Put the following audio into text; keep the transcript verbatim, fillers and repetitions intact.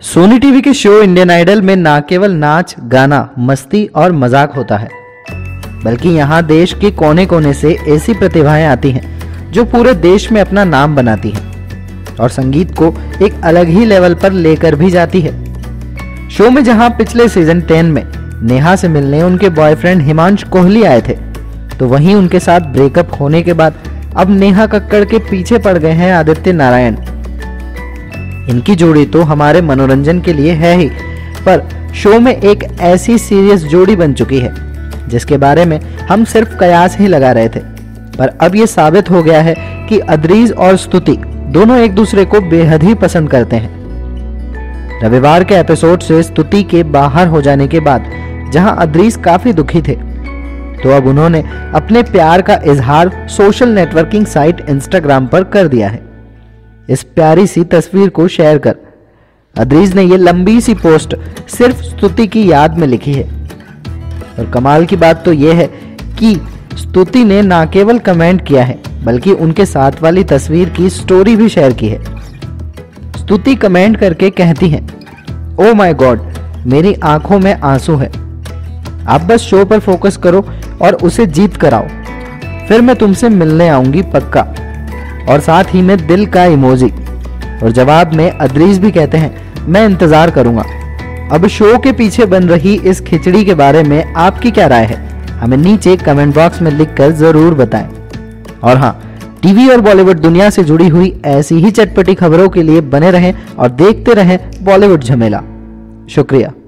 Soni TV के show Indian Idol में ना केवल नाच, गाना, मस्ती और मजाक होता है, बल्कि यहाँ देश के कोने कोने से ऐसी प्रतिभाएं आती हैं जो पूरे देश में अपना नाम बनाती हैं और संगीत को एक अलग ही लेवल पर लेकर भी जाती है। शो में जहां पिछले सीजन टेन में नेहा से मिलने उनके बॉयफ्रेंड हिमांशु कोहली आए थे, तो वहीं उनके साथ ब्रेकअप होने के बाद अब नेहा कक्कड़ के पीछे पड़ गए हैं आदित्य नारायण। इनकी जोड़ी तो हमारे मनोरंजन के लिए है ही, पर शो में एक ऐसी सीरियस जोड़ी बन चुकी है जिसके बारे में हम सिर्फ कयास ही लगा रहे थे, पर अब ये साबित हो गया है कि अदरीज और स्तुति दोनों एक दूसरे को बेहद ही पसंद करते हैं। रविवार के एपिसोड से स्तुति के बाहर हो जाने के बाद जहां अदरीज काफी दुखी थे, तो अब उन्होंने अपने प्यार का इजहार सोशल नेटवर्किंग साइट इंस्टाग्राम पर कर दिया है। इस प्यारी सी तस्वीर को शेयर कर अदरीज ने ये लंबी सी पोस्ट सिर्फ स्तुति की याद में लिखी है। और कमाल की बात तो यह है कि स्तुति ने ना केवल कमेंट किया है बल्कि उनके साथ वाली तस्वीर की स्टोरी भी शेयर की है। स्तुति कमेंट करके कहती हैं, ओ माय गॉड, मेरी आंखों में आंसू है, आप बस शो पर फोकस करो और उसे जीत कर आओ, फिर मैं तुमसे मिलने आऊंगी पक्का, और साथ ही में दिल का इमोजी। और जवाब में अदरीज भी कहते हैं, मैं इंतजार करूंगा। अब शो के पीछे बन रही इस खिचड़ी के बारे में आपकी क्या राय है, हमें नीचे कमेंट बॉक्स में लिखकर जरूर बताएं। और हाँ, टीवी और बॉलीवुड दुनिया से जुड़ी हुई ऐसी ही चटपटी खबरों के लिए बने रहें और देखते रहें बॉलीवुड झमेला। शुक्रिया।